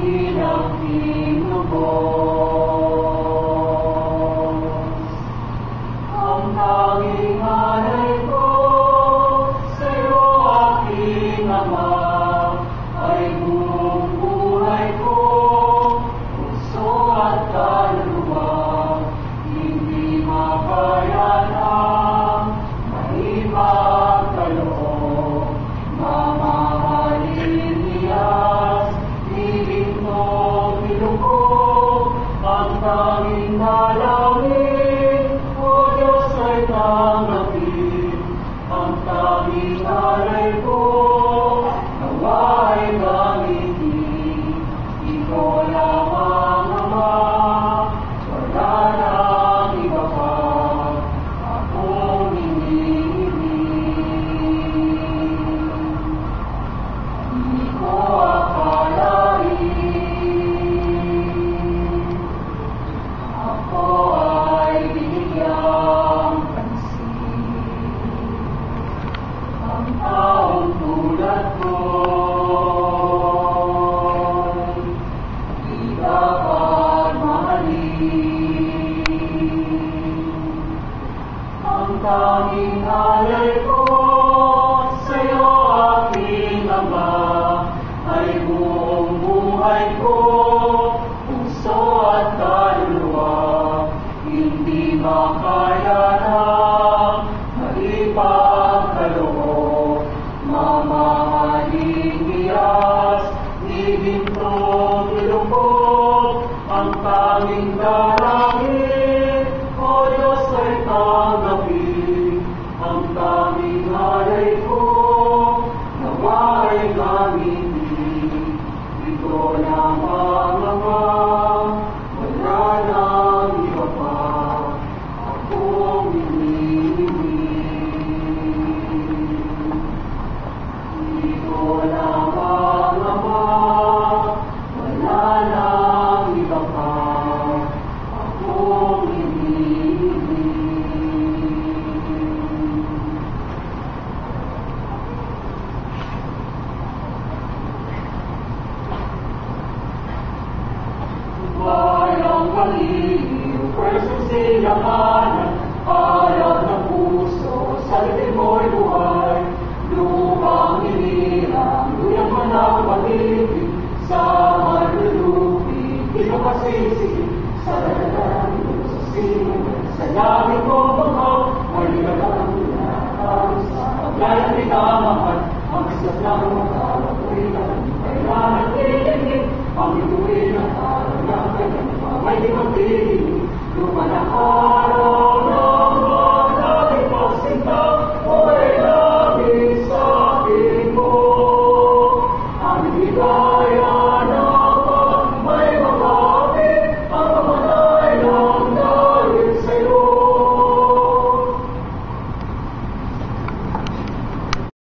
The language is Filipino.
tanging alay ko sa'yo, aking Ama, ay buong buhay ko, puso at kaluluwa, hindi makaya na maipagkaloob. Mamahaling iyas, di ginto nilubog, ang tanging dalangin, o Diyos ay tanggapin. Ang tanging alay ko, nawa ay gamitin. Ito lamang Ama, wala nang iba pa, akong hinihiling. Ito lamang Ama, wala nang iba pa, akong hinihiling. Bayang baliw, presong silanganan, ayat ng puso, sa litin mo'y buhay. Lupang inirang, luyang manang pag-ibig, sa malulupi, pinapasisi, sa dalalang sa sino, sa langit kong bangko, maligalang pinatalis, paglayan ni kamahal, ang isat ng magkawag kulitan, kailangan itigil, ang ituwin at araw ng kanyang pamay di magtigil, lumalakad.